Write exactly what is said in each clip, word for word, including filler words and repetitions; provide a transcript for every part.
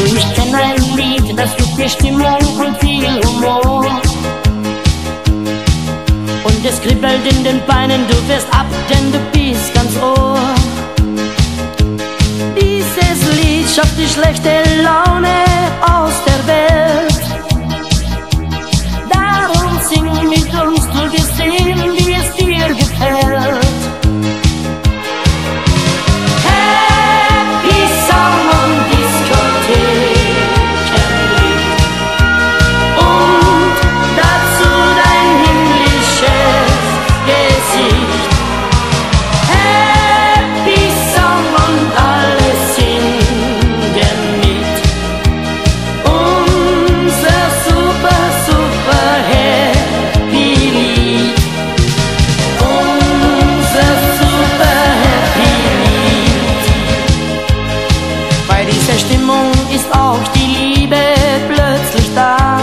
Ich kenn ein Lied, das gibt dir Stimmung und viel Humor. Und es kribbelt in den Beinen, du wirst ab, denn du bist ganz Ohr. Dieses Lied schafft die schlechte Laune aus der Welt. Darum sing mit uns, du wirst sehen, wie es dir gefällt. Stimmung ist auch die Liebe plötzlich da.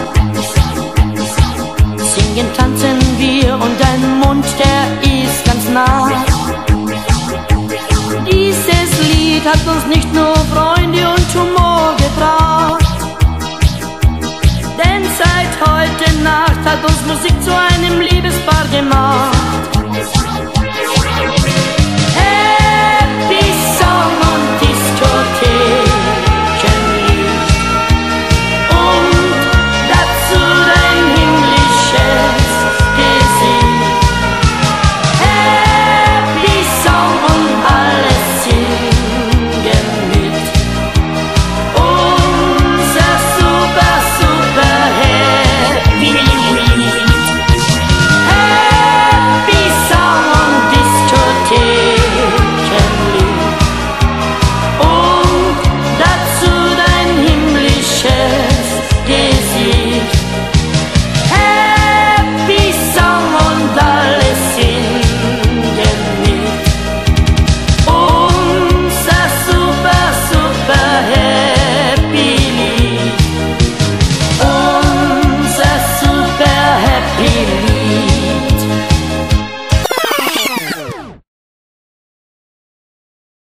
Singen, tanzen wir und dein Mund, der ist ganz nah. Dieses Lied hat uns nicht nur Freude